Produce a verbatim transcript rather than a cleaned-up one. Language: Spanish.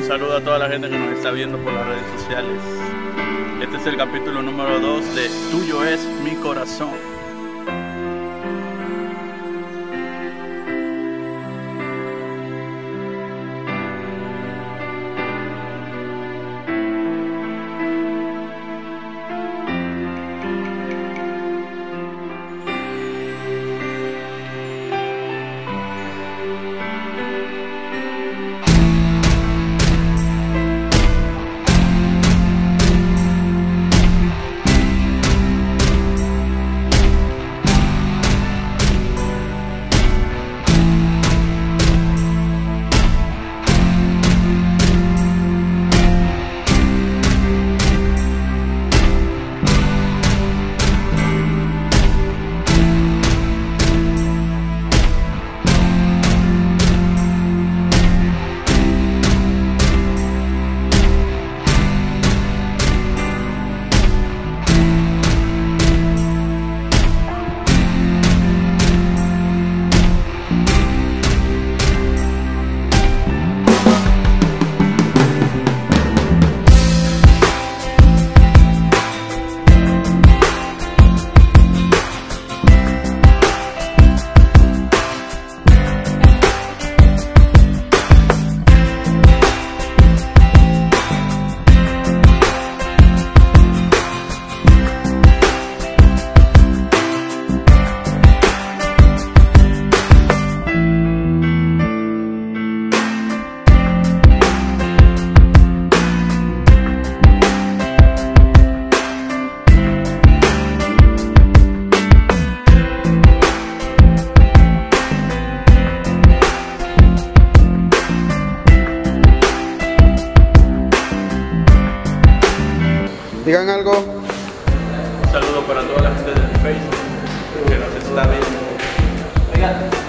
saludo a toda la gente que nos está viendo por las redes sociales. Este es el capítulo número dos de Tuyo es mi corazón. Digan algo. Un saludo para toda la gente del Facebook que nos está viendo.